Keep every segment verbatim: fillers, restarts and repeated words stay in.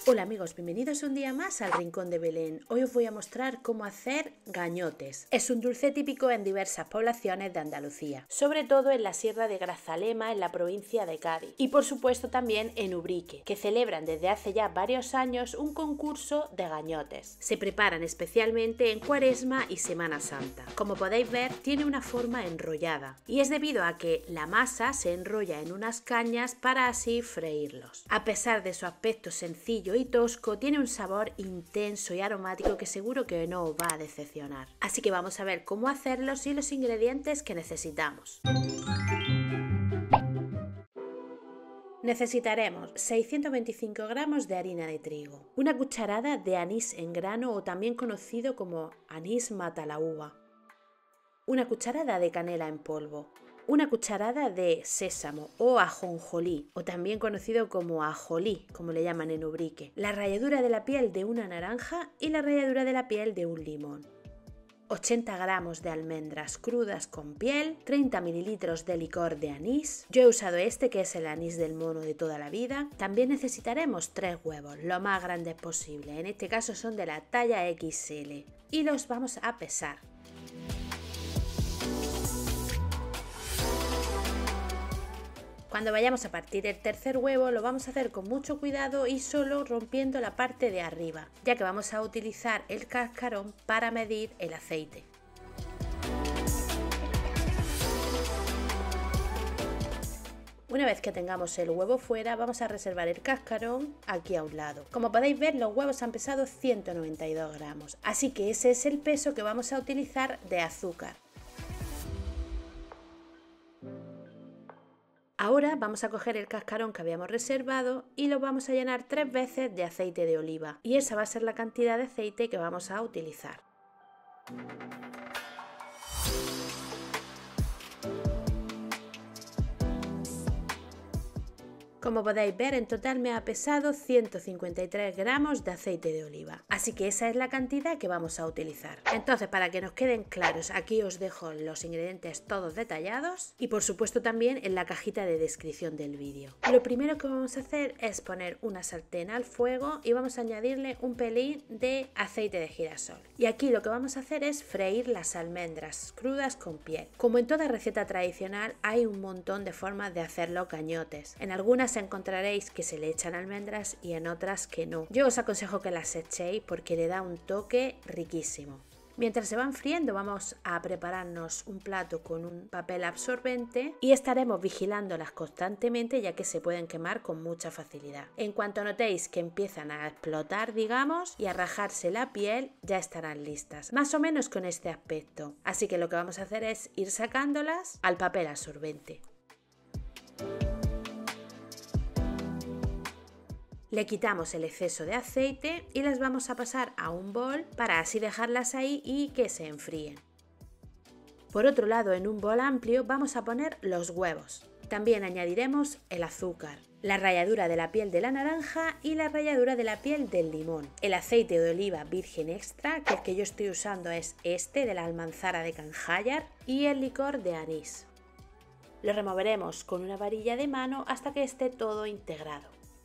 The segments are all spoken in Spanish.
Hola amigos, bienvenidos un día más al Rincón de Belén. Hoy os voy a mostrar cómo hacer gañotes. Es un dulce típico en diversas poblaciones de Andalucía, sobre todo en la Sierra de Grazalema, en la provincia de Cádiz, y por supuesto también en Ubrique, que celebran desde hace ya varios años un concurso de gañotes. Se preparan especialmente en Cuaresma y Semana Santa. Como podéis ver, tiene una forma enrollada, y es debido a que la masa se enrolla en unas cañas para así freírlos. A pesar de su aspecto sencillo y tosco, tiene un sabor intenso y aromático que seguro que no os va a decepcionar. Así que vamos a ver cómo hacerlos y los ingredientes que necesitamos. Necesitaremos seiscientos veinticinco gramos de harina de trigo, una cucharada de anís en grano o también conocido como anís matalaúva, una cucharada de canela en polvo, una cucharada de sésamo o ajonjolí, o también conocido como ajolí, como le llaman en Ubrique, la ralladura de la piel de una naranja y la ralladura de la piel de un limón, ochenta gramos de almendras crudas con piel, treinta mililitros de licor de anís. Yo he usado este, que es el anís del mono de toda la vida. También necesitaremos tres huevos, lo más grandes posible, en este caso son de la talla equis ele, y los vamos a pesar. Cuando vayamos a partir el tercer huevo lo vamos a hacer con mucho cuidado y solo rompiendo la parte de arriba, ya que vamos a utilizar el cascarón para medir el aceite. Una vez que tengamos el huevo fuera, vamos a reservar el cascarón aquí a un lado. Como podéis ver, los huevos han pesado ciento noventa y dos gramos, así que ese es el peso que vamos a utilizar de azúcar. Ahora vamos a coger el cascarón que habíamos reservado y lo vamos a llenar tres veces de aceite de oliva, y esa va a ser la cantidad de aceite que vamos a utilizar. Como podéis ver, en total me ha pesado ciento cincuenta y tres gramos de aceite de oliva, así que esa es la cantidad que vamos a utilizar. Entonces, para que nos queden claros, aquí os dejo los ingredientes todos detallados y por supuesto también en la cajita de descripción del vídeo. Lo primero que vamos a hacer es poner una sartén al fuego y vamos a añadirle un pelín de aceite de girasol. Y aquí lo que vamos a hacer es freír las almendras crudas con piel. Como en toda receta tradicional, hay un montón de formas de hacer los gañotes. En algunas encontraréis que se le echan almendras y en otras que no. Yo os aconsejo que las echéis porque le da un toque riquísimo. Mientras se van friendo vamos a prepararnos un plato con un papel absorbente y estaremos vigilándolas constantemente, ya que se pueden quemar con mucha facilidad. En cuanto notéis que empiezan a explotar, digamos, y a rajarse la piel, ya estarán listas, más o menos con este aspecto. Así que lo que vamos a hacer es ir sacándolas al papel absorbente. Le quitamos el exceso de aceite y las vamos a pasar a un bol para así dejarlas ahí y que se enfríen. Por otro lado, en un bol amplio vamos a poner los huevos. También añadiremos el azúcar, la ralladura de la piel de la naranja y la ralladura de la piel del limón, el aceite de oliva virgen extra, que el que yo estoy usando es este de la almanzara de Canjallar, y el licor de anís. Lo removeremos con una varilla de mano hasta que esté todo integrado.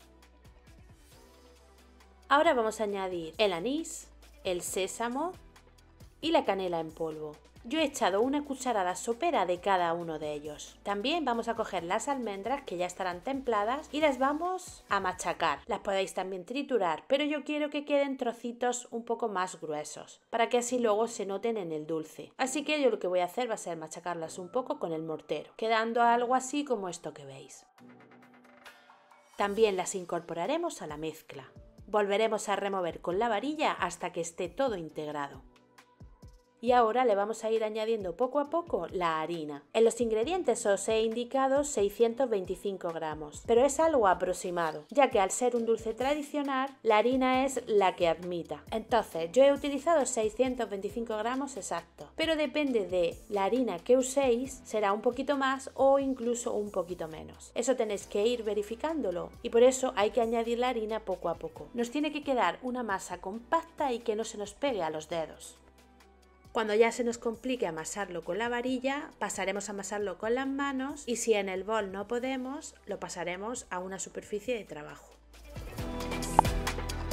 Ahora vamos a añadir el anís, el sésamo y la canela en polvo. Yo he echado una cucharada sopera de cada uno de ellos. También vamos a coger las almendras que ya estarán templadas y las vamos a machacar. Las podéis también triturar, pero yo quiero que queden trocitos un poco más gruesos, para que así luego se noten en el dulce. Así que yo lo que voy a hacer va a ser machacarlas un poco con el mortero, quedando algo así como esto que veis. También las incorporaremos a la mezcla. Volveremos a remover con la varilla hasta que esté todo integrado. Y ahora le vamos a ir añadiendo poco a poco la harina. En los ingredientes os he indicado seiscientos veinticinco gramos, pero es algo aproximado, ya que al ser un dulce tradicional, la harina es la que admita. Entonces, yo he utilizado seiscientos veinticinco gramos exactos, pero depende de la harina que uséis, será un poquito más o incluso un poquito menos. Eso tenéis que ir verificándolo y por eso hay que añadir la harina poco a poco. Nos tiene que quedar una masa compacta y que no se nos pegue a los dedos. Cuando ya se nos complique amasarlo con la varilla, pasaremos a amasarlo con las manos y si en el bol no podemos, lo pasaremos a una superficie de trabajo.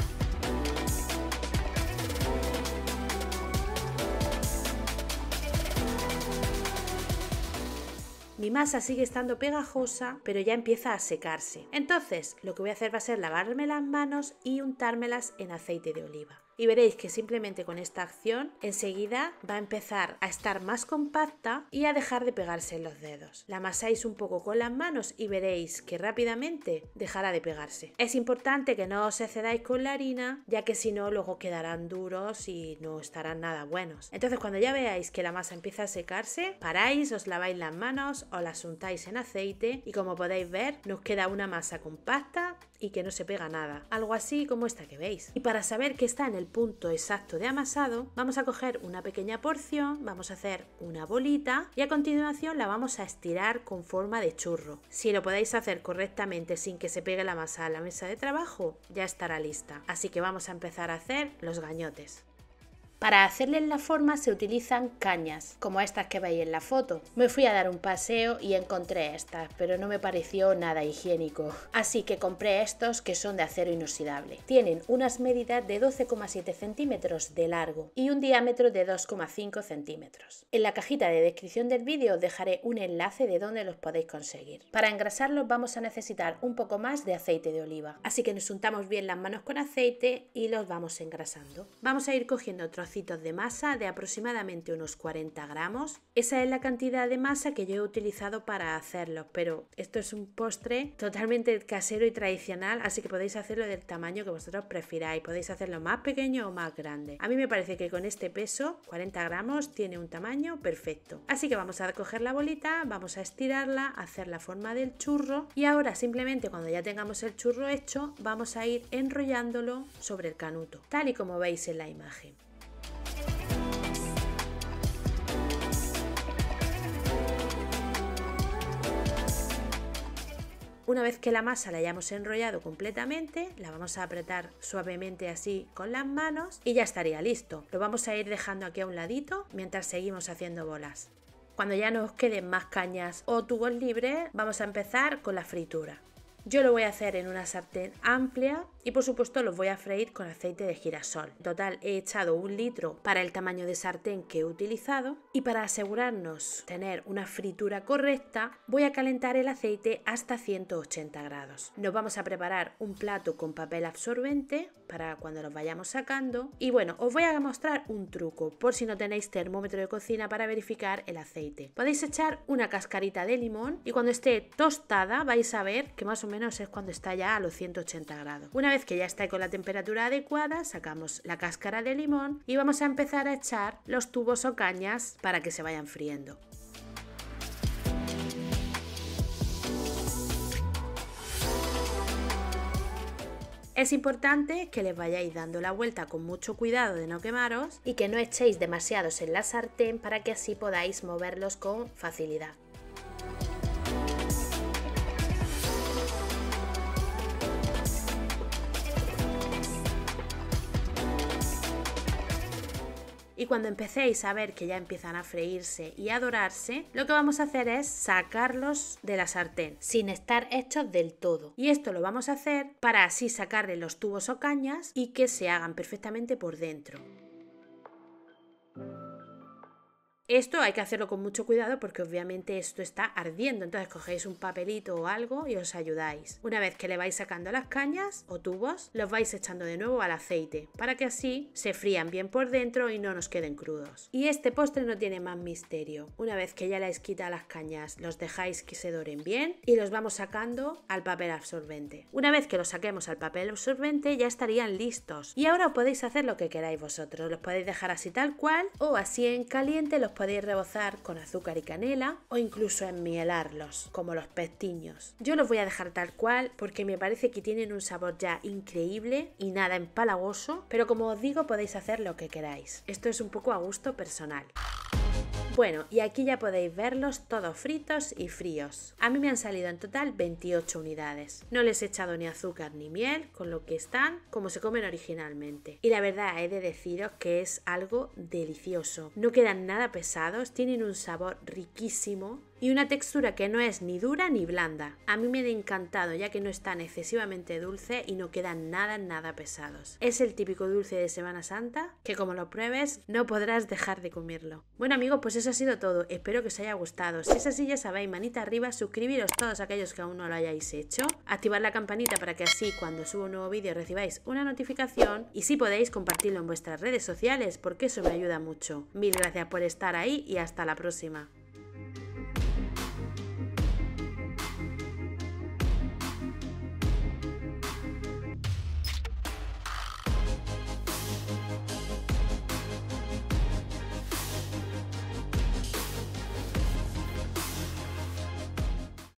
Mi masa sigue estando pegajosa, pero ya empieza a secarse. Entonces, lo que voy a hacer va a ser lavarme las manos y untármelas en aceite de oliva. Y veréis que simplemente con esta acción enseguida va a empezar a estar más compacta y a dejar de pegarse en los dedos. La amasáis un poco con las manos y veréis que rápidamente dejará de pegarse. Es importante que no os excedáis con la harina, ya que si no luego quedarán duros y no estarán nada buenos. Entonces cuando ya veáis que la masa empieza a secarse, paráis, os laváis las manos, os las untáis en aceite y como podéis ver nos queda una masa compacta y que no se pega nada. Algo así como esta que veis. Y para saber que está en el punto exacto de amasado, vamos a coger una pequeña porción, vamos a hacer una bolita y a continuación la vamos a estirar con forma de churro. Si lo podéis hacer correctamente sin que se pegue la masa a la mesa de trabajo, ya estará lista. Así que vamos a empezar a hacer los gañotes. Para hacerles la forma se utilizan cañas, como estas que veis en la foto. Me fui a dar un paseo y encontré estas, pero no me pareció nada higiénico. Así que compré estos que son de acero inoxidable. Tienen unas medidas de doce coma siete centímetros de largo y un diámetro de dos coma cinco centímetros. En la cajita de descripción del vídeo os dejaré un enlace de donde los podéis conseguir. Para engrasarlos vamos a necesitar un poco más de aceite de oliva. Así que nos untamos bien las manos con aceite y los vamos engrasando. Vamos a ir cogiendo trocitos de masa de aproximadamente unos cuarenta gramos. Esa es la cantidad de masa que yo he utilizado para hacerlos, pero esto es un postre totalmente casero y tradicional, así que podéis hacerlo del tamaño que vosotros prefiráis. Podéis hacerlo más pequeño o más grande. A mí me parece que con este peso, cuarenta gramos, tiene un tamaño perfecto. Así que vamos a coger la bolita, vamos a estirarla, hacer la forma del churro y ahora simplemente cuando ya tengamos el churro hecho, vamos a ir enrollándolo sobre el canuto, tal y como veis en la imagen. Una vez que la masa la hayamos enrollado completamente, la vamos a apretar suavemente así con las manos y ya estaría listo. Lo vamos a ir dejando aquí a un ladito mientras seguimos haciendo bolas. Cuando ya nos queden más cañas o tubos libres, vamos a empezar con la fritura. Yo lo voy a hacer en una sartén amplia y por supuesto los voy a freír con aceite de girasol. En total he echado un litro para el tamaño de sartén que he utilizado y para asegurarnos tener una fritura correcta voy a calentar el aceite hasta ciento ochenta grados. Nos vamos a preparar un plato con papel absorbente para cuando los vayamos sacando y bueno, os voy a mostrar un truco por si no tenéis termómetro de cocina para verificar el aceite. Podéis echar una cascarita de limón y cuando esté tostada vais a ver que más o menos es cuando está ya a los ciento ochenta grados. Una vez que ya está con la temperatura adecuada, sacamos la cáscara de limón y vamos a empezar a echar los tubos o cañas para que se vayan friendo. Es importante que les vayáis dando la vuelta con mucho cuidado de no quemaros y que no echéis demasiados en la sartén para que así podáis moverlos con facilidad. Y cuando empecéis a ver que ya empiezan a freírse y a dorarse, lo que vamos a hacer es sacarlos de la sartén, sin estar hechos del todo. Y esto lo vamos a hacer para así sacarle los tubos o cañas y que se hagan perfectamente por dentro. Esto hay que hacerlo con mucho cuidado porque obviamente esto está ardiendo, entonces cogéis un papelito o algo y os ayudáis. Una vez que le vais sacando las cañas o tubos, los vais echando de nuevo al aceite para que así se frían bien por dentro y no nos queden crudos. Y este postre no tiene más misterio. Una vez que ya les quita las cañas, los dejáis que se doren bien y los vamos sacando al papel absorbente. Una vez que los saquemos al papel absorbente ya estarían listos. Y ahora podéis hacer lo que queráis vosotros. Los podéis dejar así tal cual o así en caliente los podéis rebozar con azúcar y canela o incluso enmielarlos, como los pestiños. Yo los voy a dejar tal cual porque me parece que tienen un sabor ya increíble y nada empalagoso, pero como os digo podéis hacer lo que queráis. Esto es un poco a gusto personal. Bueno, y aquí ya podéis verlos todos fritos y fríos. A mí me han salido en total veintiocho unidades. No les he echado ni azúcar ni miel, con lo que están como se comen originalmente. Y la verdad he de deciros que es algo delicioso. No quedan nada pesados, tienen un sabor riquísimo y una textura que no es ni dura ni blanda. A mí me han encantado ya que no están excesivamente dulce y no quedan nada nada pesados. Es el típico dulce de Semana Santa que como lo pruebes no podrás dejar de comerlo. Bueno amigos, pues eso ha sido todo, espero que os haya gustado. Si es así ya sabéis, manita arriba, suscribiros todos aquellos que aún no lo hayáis hecho, activar la campanita para que así cuando subo un nuevo vídeo recibáis una notificación y si podéis compartirlo en vuestras redes sociales porque eso me ayuda mucho. Mil gracias por estar ahí y hasta la próxima.